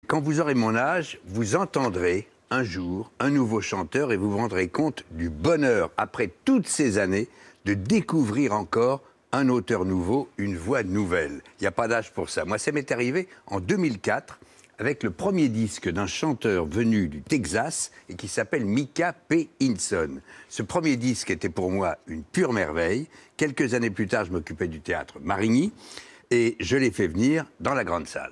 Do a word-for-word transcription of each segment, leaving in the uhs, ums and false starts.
Quand vous aurez mon âge, vous entendrez un jour un nouveau chanteur et vous vous rendrez compte du bonheur, après toutes ces années, de découvrir encore un auteur nouveau, une voix nouvelle. Il n'y a pas d'âge pour ça. Moi, ça m'est arrivé en deux mille quatre avec le premier disque d'un chanteur venu du Texas et qui s'appelle Micah P. Hinson. Ce premier disque était pour moi une pure merveille. Quelques années plus tard, je m'occupais du théâtre Marigny et je l'ai fait venir dans la grande salle.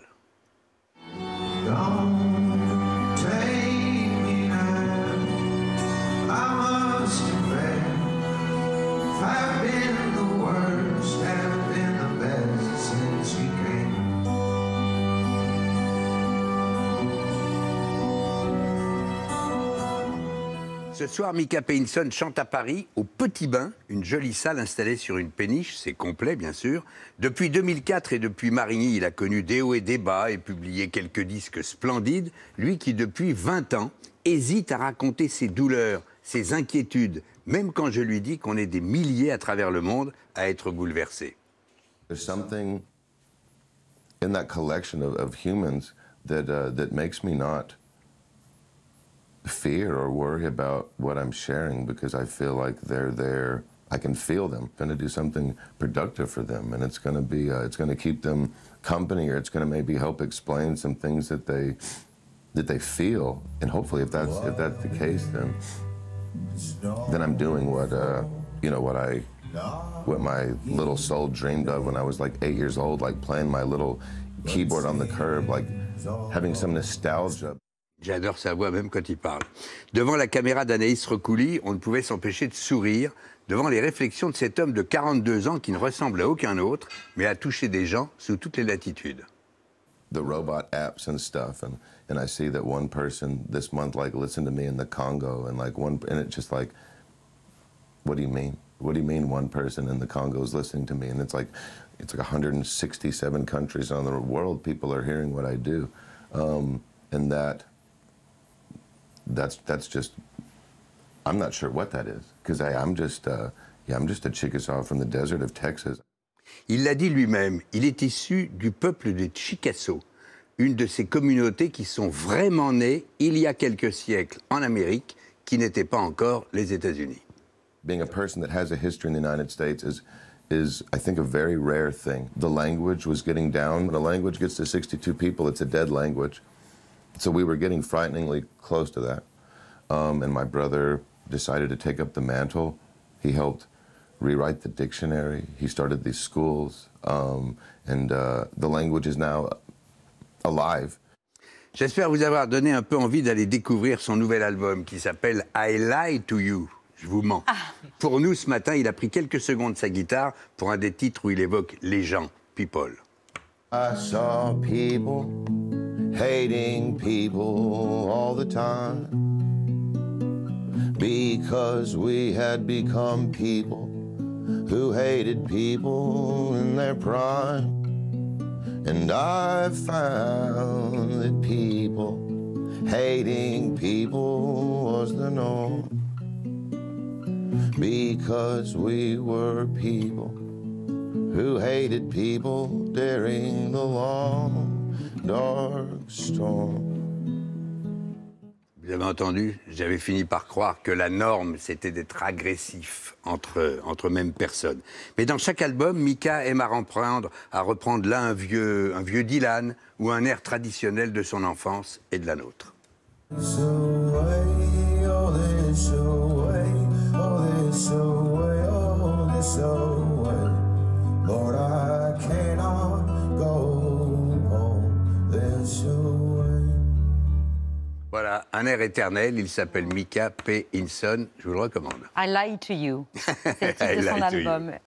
Ce soir, Micah P. Hinson chante à Paris, au Petit Bain, une jolie salle installée sur une péniche, c'est complet bien sûr. Depuis deux mille quatre et depuis Marigny, il a connu des hauts et des bas et publié quelques disques splendides. Lui qui, depuis vingt ans, hésite à raconter ses douleurs, ses inquiétudes, même quand je lui dis qu'on est des milliers à travers le monde à être bouleversés. There's something in that collection of, of humans that, uh, that makes me not fear or worry about what I'm sharing because I feel like they're there. I can feel them. I'm going to do something productive for them, and it's going to be, uh, it's going to keep them company, or it's going to maybe help explain some things that they, that they feel. And hopefully, if that's if that's the case, then then I'm doing what uh, you know what I, what my little soul dreamed of when I was like eight years old, like playing my little keyboard on the curb, like having some nostalgia. J'adore sa voix, même quand il parle. Devant la caméra d'Anaïs Recouli, on ne pouvait s'empêcher de sourire devant les réflexions de cet homme de quarante-deux ans qui ne ressemble à aucun autre, mais a touché des gens sous toutes les latitudes. The robot apps and stuff, and, and I see that one person this month like listened to me in the Congo, and like one, and it's just like, what do you mean? What do you mean one person in the Congo is listening to me? And it's like, it's like one hundred sixty-seven countries on the world, people are hearing what I do, um, and that. That's that's just. I'm not sure what that is because I'm just uh, yeah I'm just a Chickasaw from the desert of Texas. Il l'a dit lui-même. Il est issu du peuple des Chickasaw, une de ces communautés qui sont vraiment nées il y a quelques siècles en Amérique, qui n'étaient pas encore les États-Unis. Being a person that has a history in the United States is is I think a very rare thing. The language was getting down. When a language gets to sixty-two people, it's a dead language. So we were getting frighteningly close to that. Um, and my brother decided to take up the mantle. He helped rewrite the dictionary. He started these schools. Um, and uh, the language is now alive. J'espère vous avoir donné un peu envie d'aller découvrir son nouvel album qui s'appelle I Lie to You. Je vous mens. Ah. Pour nous, ce matin, il a pris quelques secondes de sa guitare pour un des titres où il évoque les gens, people. I saw people hating people all the time because we had become people who hated people in their prime. And I found that people hating people was the norm because we were people who hated people during the long dark storm. Vous avez entendu, j'avais fini par croire que la norme, c'était d'être agressif entre, entre mêmes personnes. Mais dans chaque album, Micah aime à reprendre, à reprendre là un vieux, un vieux Dylan ou un air traditionnel de son enfance et de la nôtre. Voilà, un air éternel, il s'appelle Micah P. Hinson, je vous le recommande. I Lie to You, c'est le titre de son album.